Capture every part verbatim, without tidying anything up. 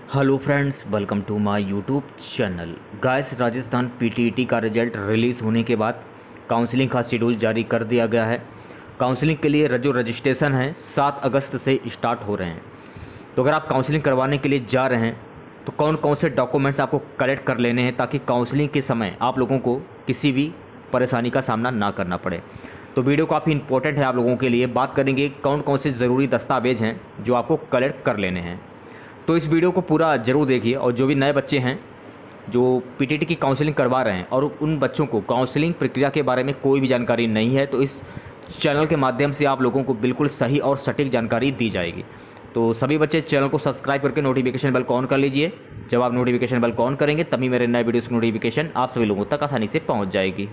Hello friends, welcome to my YouTube channel. Guys, Rajasthan PTET का result release होने के बाद काउंसलिंग का शेड्यूल जारी कर दिया गया है। काउंसलिंग के लिए जो रजिस्ट्रेशन है सात अगस्त से स्टार्ट हो रहे हैं। तो अगर आप काउंसलिंग करवाने के लिए जा रहे हैं तो कौन कौन से डॉक्यूमेंट्स आपको कलेक्ट कर लेने हैं ताकि काउंसलिंग के समय आप लोगों को किसी भी परेशानी का सामना ना करना पड़े। तो वीडियो काफ़ी इंपॉर्टेंट है आप लोगों के लिए। बात करेंगे कौन कौन से ज़रूरी दस्तावेज़ हैं जो आपको कलेक्ट कर लेने हैं। तो इस वीडियो को पूरा ज़रूर देखिए। और जो भी नए बच्चे हैं जो पीटीटी की काउंसलिंग करवा रहे हैं और उन बच्चों को काउंसलिंग प्रक्रिया के बारे में कोई भी जानकारी नहीं है, तो इस चैनल के माध्यम से आप लोगों को बिल्कुल सही और सटीक जानकारी दी जाएगी। तो सभी बच्चे चैनल को सब्सक्राइब करके नोटिफिकेशन बेल को ऑन कर लीजिए। जब आप नोटिफिकेशन बेल को ऑन करेंगे तभी मेरे नए वीडियोज़ की नोटिफिकेशन आप सभी लोगों तक आसानी से पहुँच जाएगी।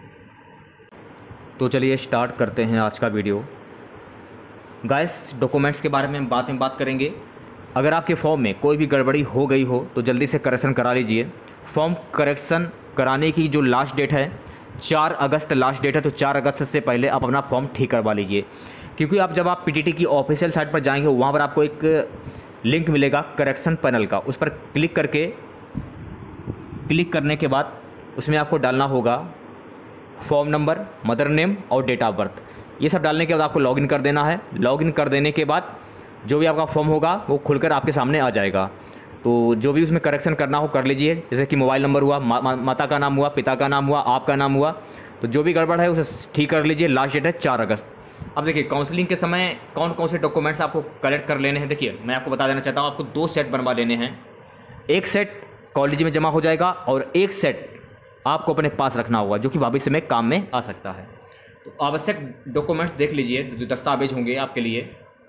तो चलिए स्टार्ट करते हैं आज का वीडियो। गाइस, डॉक्यूमेंट्स के बारे में बात में बात करेंगे। अगर आपके फॉर्म में कोई भी गड़बड़ी हो गई हो तो जल्दी से करेक्शन करा लीजिए। फॉर्म करेक्शन कराने की जो लास्ट डेट है चार अगस्त लास्ट डेट है, तो चार अगस्त से पहले आप अपना फॉर्म ठीक करवा लीजिए। क्योंकि आप जब आप पीटीटी की ऑफिशियल साइट पर जाएंगे वहाँ पर आपको एक लिंक मिलेगा करेक्शन पैनल का। उस पर क्लिक करके क्लिक करने के बाद उसमें आपको डालना होगा फॉर्म नंबर, मदर नेम और डेट ऑफ बर्थ। ये सब डालने के बाद आपको लॉगिन कर देना है। लॉगिन कर देने के बाद जो भी आपका फॉर्म होगा वो खुलकर आपके सामने आ जाएगा। तो जो भी उसमें करेक्शन करना हो कर लीजिए। जैसे कि मोबाइल नंबर हुआ, मा, मा, माता का नाम हुआ, पिता का नाम हुआ, आपका नाम हुआ, तो जो भी गड़बड़ है उसे ठीक कर लीजिए। लास्ट डेट है चार अगस्त। अब देखिए काउंसलिंग के समय कौन कौन से डॉक्यूमेंट्स आपको कलेक्ट कर लेने हैं। देखिए मैं आपको बता देना चाहता हूँ, आपको दो सेट बनवा लेने हैं। एक सेट कॉलेज में जमा हो जाएगा और एक सेट आपको अपने पास रखना होगा जो कि भविष्य में काम में आ सकता है। तो आवश्यक डॉक्यूमेंट्स देख लीजिए जो दस्तावेज होंगे आपके लिए।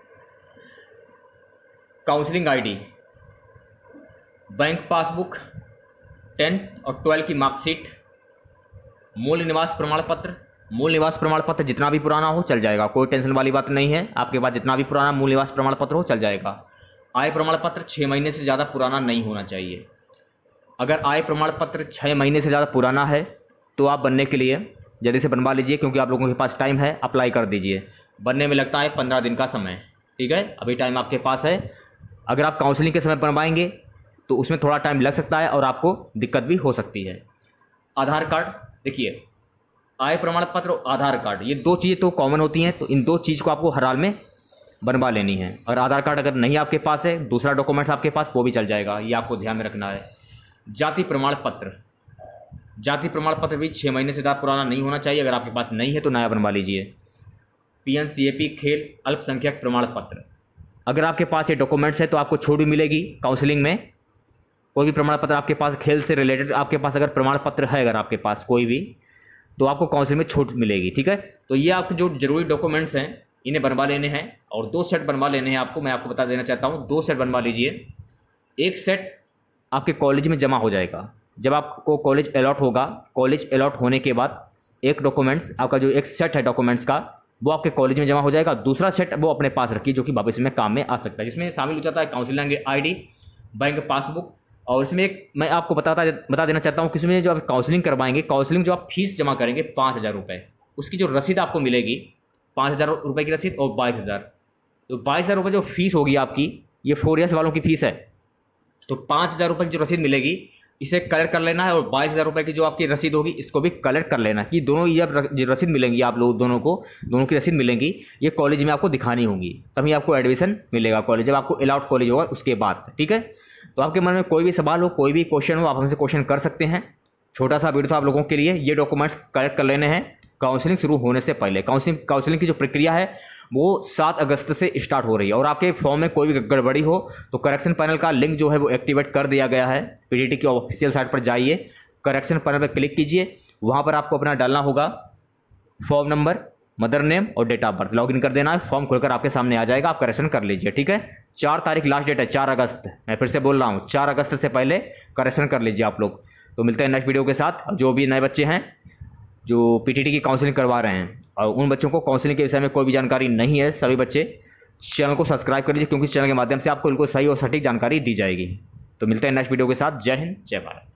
Counselling ID, bank passbook, tenth और ट्वेल्थ की मार्कशीट, मूल निवास प्रमाण पत्र। मूल निवास प्रमाण पत्र जितना भी पुराना हो चल जाएगा, कोई टेंशन वाली बात नहीं है। आपके पास जितना भी पुराना मूल निवास प्रमाण पत्र हो चल जाएगा। आय प्रमाण पत्र छः महीने से ज़्यादा पुराना नहीं होना चाहिए। अगर आय प्रमाण पत्र छः महीने से ज़्यादा पुराना है तो आप बनने के लिए जल्दी से बनवा लीजिए, क्योंकि आप लोगों के पास टाइम है। अप्लाई कर दीजिए। बनने में लगता है पंद्रह दिन का समय। ठीक है, अभी टाइम आपके पास है। अगर आप काउंसलिंग के समय बनवाएंगे तो उसमें थोड़ा टाइम लग सकता है और आपको दिक्कत भी हो सकती है। आधार कार्ड, देखिए आय प्रमाण पत्र और आधार कार्ड ये दो चीज़ें तो कॉमन होती हैं, तो इन दो चीज़ को आपको हर हाल में बनवा लेनी है। और आधार कार्ड अगर नहीं आपके पास है, दूसरा डॉक्यूमेंट्स आपके पास, वो भी चल जाएगा। ये आपको ध्यान में रखना है। जाति प्रमाण पत्र, जाति प्रमाण पत्र भी छः महीने से ज़्यादा पुराना नहीं होना चाहिए। अगर आपके पास नहीं है तो नया बनवा लीजिए। P N C A P खेल अल्पसंख्यक प्रमाण पत्र, अगर आपके पास ये डॉक्यूमेंट्स है तो आपको छूट भी मिलेगी काउंसलिंग में। कोई भी प्रमाण पत्र आपके पास खेल से रिलेटेड आपके पास अगर प्रमाण पत्र है, अगर आपके पास कोई भी, तो आपको काउंसलिंग में छूट मिलेगी। ठीक है, तो ये आपके जो जरूरी डॉक्यूमेंट्स हैं इन्हें बनवा लेने हैं और दो सेट बनवा लेने हैं आपको। मैं आपको बता देना चाहता हूँ, दो सेट बनवा लीजिए। एक सेट आपके कॉलेज में जमा हो जाएगा जब आपको कॉलेज अलॉट होगा। कॉलेज अलॉट होने के बाद एक डॉक्यूमेंट्स आपका जो एक सेट है डॉक्यूमेंट्स का वो आपके कॉलेज में जमा हो जाएगा। दूसरा सेट वो अपने पास रखिए जो कि भविष्य में काम में आ सकता है, जिसमें शामिल हो जाता है काउंसलिंग आईडी, बैंक पासबुक। और इसमें एक मैं आपको बताता बता देना चाहता हूँ कि इसमें जो आप काउंसलिंग करवाएंगे, काउंसलिंग जो आप फीस जमा करेंगे पाँच हज़ार रुपये, उसकी जो रसीद आपको मिलेगी पाँच हज़ार रुपये की रसीद और बाईस हज़ार तो बाईस हज़ार रुपये जो फीस होगी आपकी, ये फोर ईयर्स वालों की फ़ीस है। तो पाँच हज़ार रुपये की जो रसीद मिलेगी इसे कलेक्ट कर लेना है और बाईस हज़ार रुपये की जो आपकी रसीद होगी इसको भी कलेक्ट कर लेना कि दोनों ये जब रसीद मिलेंगी आप लोग दोनों को, दोनों की रसीद मिलेंगी, ये कॉलेज में आपको दिखानी होगी, तभी आपको एडमिशन मिलेगा कॉलेज, जब आपको अलाउड कॉलेज होगा उसके बाद। ठीक है, तो आपके मन में कोई भी सवाल हो, कोई भी क्वेश्चन हो, आप हमसे क्वेश्चन कर सकते हैं। छोटा सा वीडियो था आप लोगों के लिए। ये डॉक्यूमेंट्स कलेक्ट कर लेने हैं काउंसलिंग शुरू होने से पहले। काउंसलिंग काउंसलिंग की जो प्रक्रिया है वो सात अगस्त से स्टार्ट हो रही है। और आपके फॉर्म में कोई भी गड़बड़ी हो तो करेक्शन पैनल का लिंक जो है वो एक्टिवेट कर दिया गया है। पीटीटी की ऑफिशियल साइट पर जाइए, करेक्शन पैनल पर क्लिक कीजिए। वहाँ पर आपको अपना डालना होगा फॉर्म नंबर, मदर नेम और डेट ऑफ बर्थ। लॉगिन कर देना है, फॉर्म खुलकर आपके सामने आ जाएगा। आप करेक्शन कर लीजिए। ठीक है, चार तारीख लास्ट डेट है, चार अगस्त। मैं फिर से बोल रहा हूँ, चार अगस्त से पहले करेक्शन कर लीजिए आप लोग। तो मिलते हैं नेक्स्ट वीडियो के साथ। जो भी नए बच्चे हैं जो पीटीटी की काउंसलिंग करवा रहे हैं और उन बच्चों को काउंसलिंग के विषय में कोई भी जानकारी नहीं है, सभी बच्चे चैनल को सब्सक्राइब कर लीजिए, क्योंकि इस चैनल के माध्यम से आपको बिल्कुल सही और सटीक जानकारी दी जाएगी। तो मिलते हैं नेक्स्ट वीडियो के साथ। जय हिंद, जय भारत।